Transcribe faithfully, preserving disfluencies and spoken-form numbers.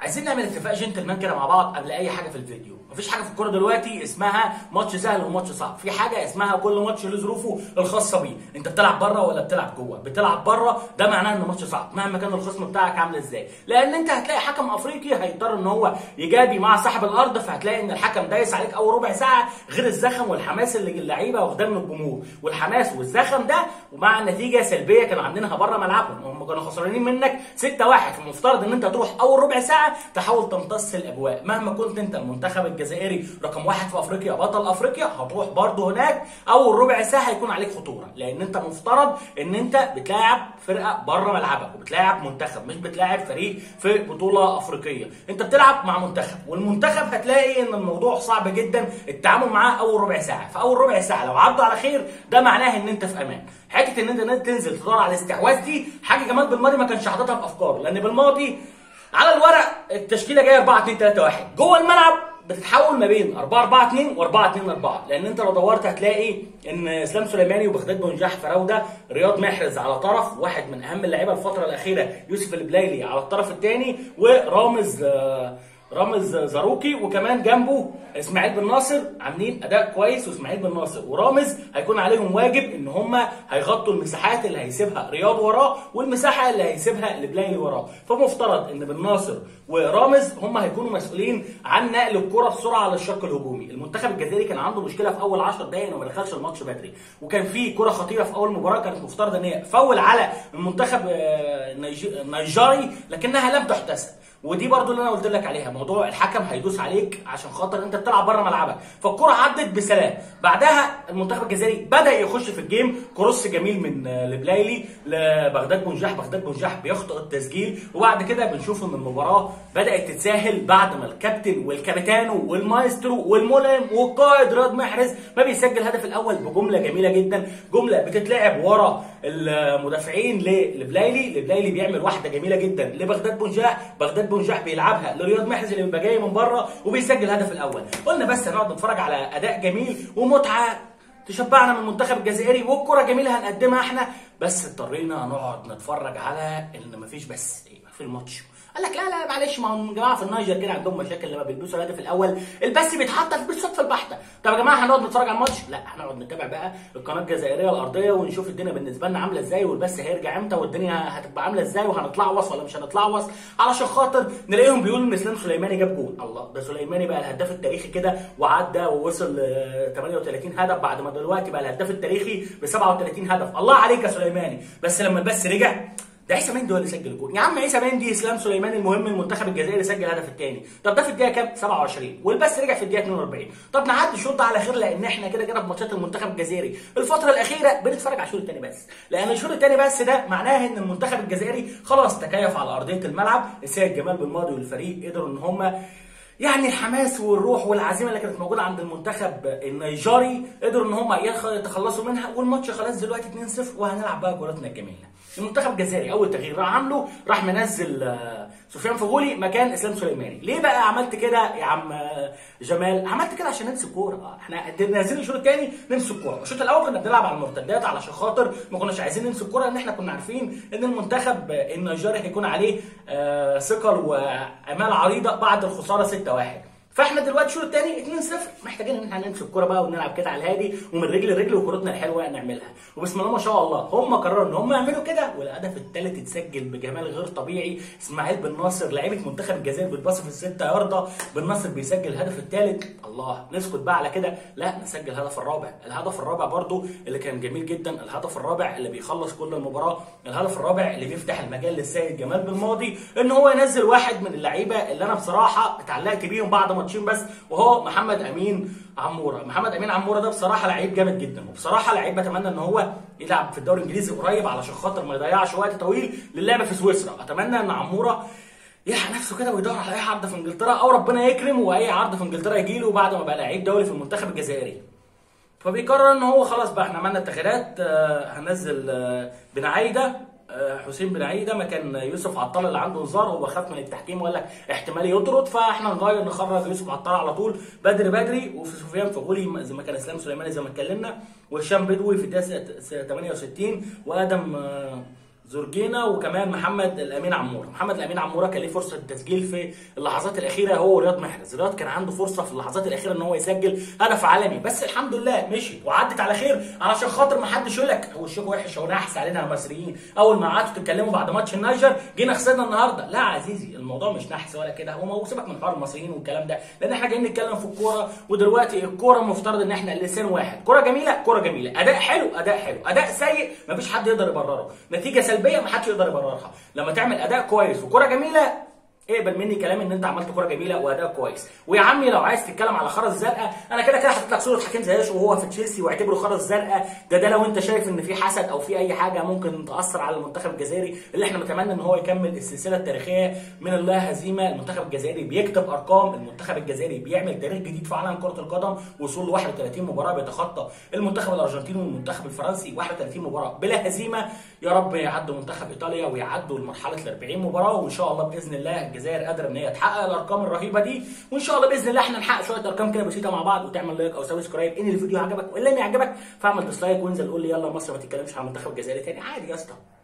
عايزين نعمل اتفاق جنتلمان كده مع بعض قبل اي حاجه في الفيديو. مفيش حاجه في الكوره دلوقتي اسمها ماتش سهل وماتش صعب، في حاجه اسمها كل ماتش له ظروفه الخاصه بيه. انت بتلعب بره ولا بتلعب جوه؟ بتلعب بره ده معناه ان ماتش صعب مهما كان الخصم بتاعك عامل ازاي، لان انت هتلاقي حكم افريقي هيضطر ان هو ايجابي مع صاحب الارض، فهتلاقي ان الحكم دايس عليك اول ربع ساعه، غير الزخم والحماس اللي اللعيبه واخداه من الجمهور، والحماس والزخم ده ومع نتيجه سلبيه كانوا عاملينها بره ملعبهم، هم كانوا خسرانين منك ستة واحد، فالمفترض ان انت تروح اول ربع ساعه تحاول تمتص الاجواء. مهما كنت انت المنتخب الجزائري رقم واحد في افريقيا بطل افريقيا، هتروح برضه هناك اول ربع ساعه هيكون عليك خطوره، لان انت مفترض ان انت بتلاعب فرقه بره ملعبك وبتلاعب منتخب، مش بتلاعب فريق في بطوله افريقيه، انت بتلعب مع منتخب، والمنتخب هتلاقي ان الموضوع صعب جدا التعامل معاه اول ربع ساعه، فاول ربع ساعه لو عدوا على خير ده معناه ان انت في امان. حته ان انت تنزل تدور على الاستحواذ دي حاجه جمال بالماضي ما كانش حاططها في افكاره، لان بالماضي على الورق التشكيله جايه أربعة اتنين تلاتة واحد، جوه الملعب بتتحول ما بين أربعة أربعة اتنين و4 اتنين أربعة، لان انت لو دورت هتلاقي ان اسلام سليماني وبغداد بنجاح فراوده، رياض محرز على طرف واحد من اهم اللعيبه الفتره الاخيره، يوسف البلايلي على الطرف الثاني، ورامز آه رامز زاروكي، وكمان جنبه اسماعيل بن ناصر، عاملين اداء كويس، واسماعيل بن ناصر ورامز هيكون عليهم واجب ان هم هيغطوا المساحات اللي هيسيبها رياض وراه والمساحه اللي هيسيبها البلايلي وراه، فمفترض ان بن ناصر ورامز هم هيكونوا مسؤولين عن نقل الكره بسرعه على الشق الهجومي. المنتخب الجزائري كان عنده مشكله في اول عشر دقائق انه ما دخلش الماتش بدري، وكان في كره خطيره في اول مباراه كانت مفترض ان هي فاول على المنتخب النيجيري لكنها لم تحتسب، ودي برضو اللي انا قلت لك عليها، موضوع الحكم هيدوس عليك عشان خاطر انت بتلعب بره ملعبك، فالكره عدت بسلام. بعدها المنتخب الجزائري بدا يخش في الجيم، كروس جميل من البلايلي لبغداد بنجاح، بغداد بنجاح بيخطئ التسجيل، وبعد كده بنشوف ان المباراه بدات تتساهل بعد ما الكابتن والكابيتانو والمايسترو والملهم والقائد رياض محرز ما بيسجل الهدف الاول بجمله جميله جدا، جمله بتتلعب ورا المدافعين للبلايلي، البلايلي بيعمل واحده جميله جدا لبغداد بنجاح، بغداد بنجاح بيلعبها لرياض محرز اللي بيبقى جاي من بره وبيسجل الهدف الاول. قلنا بس هنقعد نتفرج على اداء جميل ومتعه تشبعنا من المنتخب الجزائري والكره جميله هنقدمها احنا، بس اضطرينا نقعد نتفرج على ان مفيش بس ايه في الماتش. قال لك لا لا معلش، ما هم جماعه في النيجر كده عندهم مشاكل لما بيلبسوا الهدف الاول البث بيتحط بالصدفه البحته. طب يا جماعه هنقعد نتفرج على الماتش؟ لا، هنقعد نتابع بقى القناه الجزائريه الارضيه ونشوف الدنيا بالنسبه لنا عامله ازاي، والبث هيرجع امتى، والدنيا هتبقى عامله ازاي، وهنطلعوص ولا مش هنطلعوص، علشان خاطر نلاقيهم بيقولوا ان اسلام سليماني جاب جول. الله، ده سليماني بقى الهداف التاريخي كده وعدى ووصل ل ثمانية وثلاثين هدف، بعد ما دلوقتي بقى الهداف التاريخي ب سبعة وثلاثين هدف. الله عليك يا سليماني. بس لما البث رجع ده عيسى مندي هو اللي سجل الجول. يا عم عيسى مندي، اسلام سليماني المهم المنتخب الجزائري سجل الهدف الثاني. طب ده في الدقيقه كام؟ سبعة وعشرين، والبث رجع في الدقيقه اتنين وأربعين. طب نعدي الشوط على خير، لان احنا كده كده في ماتشات المنتخب الجزائري الفتره الاخيره بنتفرج على الشوط الثاني بس، لان الشوط الثاني بس ده معناه ان المنتخب الجزائري خلاص تكيف على ارضيه الملعب. السيد جمال بالماضي والفريق قدروا ان هم يعني الحماس والروح والعزيمه اللي كانت موجوده عند المنتخب النيجيري قدروا ان هم يتخلصوا منها، والماتش خلاص دلوقتي اتنين صفر وهنلعب بقى كورتنا الجميله. المنتخب الجزائري اول تغيير راح عامله راح منزل سفيان فغولي مكان اسلام سليماني. ليه بقى عملت كده يا عم جمال؟ عملت كده عشان نمسك كوره، احنا نازلين الشوط الثاني نمسك كوره، الشوط الاول كنا بنلعب على المرتدات علشان خاطر ما كناش عايزين نمسك كوره، ان احنا كنا عارفين ان المنتخب النيجيري هيكون عليه ثقل وامال عريضه بعد الخساره ستة واحد. فاحنا دلوقتي الشوط الثاني اتنين صفر محتاجين ان احنا نمسك الكوره بقى ونلعب كده على الهادي ومن رجل لرجل وكورتنا الحلوه نعملها، وبسم الله ما شاء الله هم قرروا ان هم يعملوا كده، والهدف الثالث اتسجل بجمال غير طبيعي. اسماعيل بن ناصر لعيبه منتخب الجزائر بتباصي في الستة يارده، بن ناصر بيسجل الهدف الثالث. الله، نسكت بقى على كده؟ لا، نسجل الهدف الرابع، الهدف الرابع برضو اللي كان جميل جدا، الهدف الرابع اللي بيخلص كل المباراه، الهدف الرابع اللي بيفتح المجال للسيد جمال بالماضي ان هو ينزل واحد من اللعيبه اللي انا بصراحه اتعلقت بيهم بعد ماتشين بس، وهو محمد امين عموره. محمد امين عموره ده بصراحه لعيب جامد جدا، وبصراحه لعيب بتمنى ان هو يلعب في الدوري الانجليزي قريب علشان خاطر ما يضيعش وقت طويل للعب في سويسرا. اتمنى ان عموره يلحق نفسه كده ويدور على اي عرض في انجلترا، او ربنا يكرم واي عرض في انجلترا يجي له بعد ما بقى لعيب دولي في المنتخب الجزائري. فبيقرر ان هو خلاص بقى احنا عملنا التغييرات، هنزل بن عايده حسين بن عايده مكان يوسف عطال اللي عنده انذار، هو خاف من التحكيم وقال لك احتمال يطرد، فاحنا نغير نخرج يوسف عطال على طول بدري بدري، وفي سفيان فغولي زي ما كان اسلام سليماني زي ما اتكلمنا، وهشام بدوي في الدقيقه ثمانية وستين، وادم زورجينا وكمان محمد الامين عموره. محمد الامين عموره كان ليه فرصه التسجيل في اللحظات الاخيره هو ورياض محرز. رياض كان عنده فرصه في اللحظات الاخيره ان هو يسجل هدف عالمي، بس الحمد لله مشي وعدت على خير، علشان خاطر ما حدش يقول لك هو الشيك وحش او نحس علينا المصريين اول ما قعدتوا تتكلموا بعد ماتش النيجر جينا خسرنا النهارده. لا عزيزي، الموضوع مش نحس ولا كده، هو سيبك من حوار المصريين والكلام ده، لان احنا جايين نتكلم في الكوره، ودلوقتي الكوره مفترض ان احنا لسان واحد. كوره جميله كوره جميله، اداء حلو اداء حلو، اداء سيء مفيش حد يقدر يبرره، نتيجه سلبيه ما حدش يقدر يبررها. لما تعمل اداء كويس وكوره جميله اقبل مني كلام ان انت عملت كوره جميله واداء كويس. ويا عمي لو عايز تتكلم على خرز زرقاء، انا كده كده حاطط لك صوره حكيم زياش وهو في تشيلسي واعتبره خرز زرقاء. ده ده لو انت شايف ان في حسد او في اي حاجه ممكن تاثر على المنتخب الجزائري اللي احنا نتمنى ان هو يكمل السلسله التاريخيه من اللا هزيمه. المنتخب الجزائري بيكتب ارقام، المنتخب الجزائري بيعمل تاريخ جديد في عالم كره القدم، وصول ل واحد وثلاثين مباراه بيتخطى المنتخب الارجنتيني والمنتخب الفرنسي. واحد وثلاثين مباراه بلا هزيمه. يا رب يعدوا منتخب ايطاليا ويعدوا لمرحله ال أربعين مباراه، وان شاء الله باذن الله الجزائر قادره ان هي تحقق الارقام الرهيبه دي، وان شاء الله باذن الله احنا نحقق شويه ارقام كده بسيطه مع بعض. وتعمل لايك او سبسكرايب ان الفيديو عجبك، والا ما يعجبك فاعمل ديسلايك وانزل قول لي يلا مصر ما تتكلمش عن المنتخب الجزائري تاني، عادي يا اسطى.